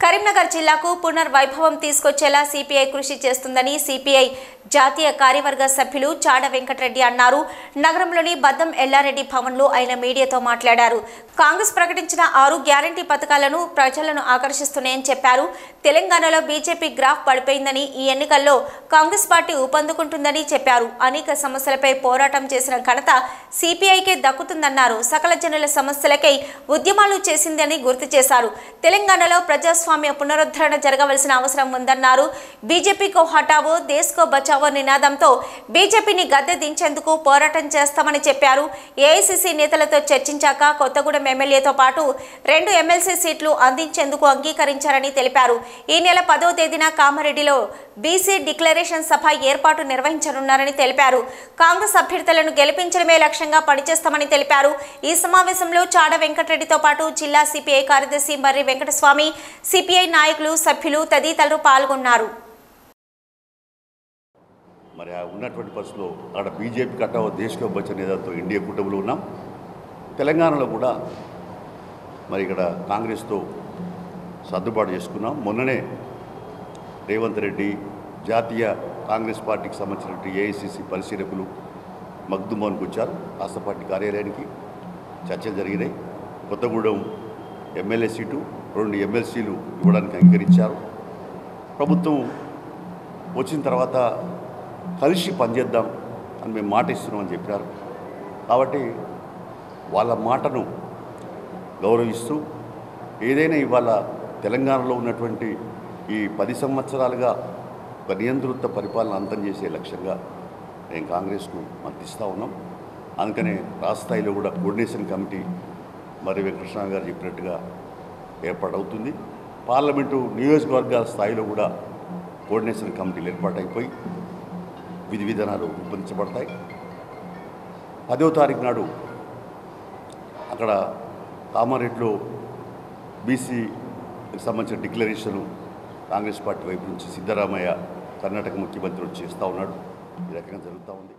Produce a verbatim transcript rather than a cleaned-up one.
కరీంనగర్ జిల్లాకు పునర్వైభవం తీసుకొచ్చేలా సిపిఐ కృషి చేస్తుందని సిపిఐ జాతీయ కార్యవర్గ సభ్యులు చాడ వెంకటరెడ్డి అన్నారు. నగరంలోని బద్దం ఎల్లారెడ్డి భవన్లో ఆయన మీడియాతో మాట్లాడారు. కాంగ్రెస్ ప్రకటించిన ఆరు గ్యారంటీ పథకాలను ప్రజలను ఆకర్షిస్తున్నాయని చెప్పారు. తెలంగాణలో బీజేపీ గ్రాఫ్ పడిపోయిందని, ఈ ఎన్నికల్లో కాంగ్రెస్ పార్టీ ఊపందుకుంటుందని చెప్పారు. అనేక సమస్యలపై పోరాటం చేసిన ఘనత సిపిఐకే దక్కుతుందన్నారు. సకల జనుల సమస్యలకై ఉద్యమాలు చేసిందని గుర్తు చేశారు. తెలంగాణలో ప్రజాస్వామ్య పునరుద్ధరణ జరగవలసిన అవసరం ఉందన్నారు. బీజేపీకో హటావో దేశ్కో బచావో నినాదంతో బీజేపీని గద్దె దించేందుకు పోరాటం చేస్తామని చెప్పారు. ఏఐసీసీ నేతలతో చర్చించాక కొత్తగూడెం ఎమ్మెల్యేతో పాటు రెండు ఎమ్మెల్సీ సీట్లు అందించేందుకు అంగీకరించారని తెలిపారు. ఈ నెల పదో తేదీన కామారెడ్డిలో బీసీ డిక్లరేషన్ సభ ఏర్పాటు నిర్వహించనున్నారని తెలిపారు. కాంగ్రెస్ అభ్యర్థులను గెలిపించడమే లక్ష్యంగా పనిచేస్తామని తెలిపారు. ఈ సమావేశంలో చాడ వెంకటరెడ్డితో పాటు జిల్లా సిపిఐ కార్యదర్శి మర్రి వెంకటస్వామి, సిపిఐ నాయకులు, సభ్యులు తదితరులు పాల్గొన్నారు. మరి ఉన్నటువంటి పరిస్థితుల్లో అక్కడ బీజేపీ కట్టావో దేశకో బచ్చ నేతలతో ఇండియా కూటమిలో ఉన్నాం. తెలంగాణలో కూడా మరి ఇక్కడ కాంగ్రెస్తో సర్దుబాటు చేసుకున్నాం. మొన్ననే రేవంత్ రెడ్డి జాతీయ కాంగ్రెస్ పార్టీకి సంబంధించినటువంటి ఏఐసిసి పరిశీలకులు మగ్దుమోహన్కి వచ్చారు. రాష్ట్ర పార్టీ కార్యాలయానికి చర్చలు జరిగినాయి. కొత్తగూడెం ఎమ్మెల్యే సీటు, రెండు ఎమ్మెల్సీలు ఇవ్వడానికి అంగీకరించారు. ప్రభుత్వం వచ్చిన తర్వాత కలిసి పనిచేద్దాం అని మేము మాట ఇస్తున్నామని చెప్పారు. కాబట్టి వాళ్ళ మాటను గౌరవిస్తూ ఏదైనా ఇవాళ తెలంగాణలో ఉన్నటువంటి ఈ పది సంవత్సరాలుగా ఒక నియంతృత్వ పరిపాలన అంతం చేసే లక్ష్యంగా మేము కాంగ్రెస్కు మద్దతిస్తూ ఉన్నాం. అందుకనే రాష్ట్ర స్థాయిలో కూడా కోఆర్డినేషన్ కమిటీ మరి వెంకటకృష్ణ గారు చెప్పినట్టుగా ఏర్పాటవుతుంది. పార్లమెంటు నియోజకవర్గాల స్థాయిలో కూడా కోఆర్డినేషన్ కమిటీలు ఏర్పాటైపోయి విధి విధానాలు రూపొందించబడతాయి. పదో తారీఖు నాడు అక్కడ కామారెడ్డిలో బీసీకి సంబంధించిన డిక్లరేషను కాంగ్రెస్ పార్టీ వైపు నుంచి సిద్ధరామయ్య కర్ణాటక ముఖ్యమంత్రి చేస్తూ ఉన్నాడు. ఈ రకంగా జరుగుతూ ఉంది.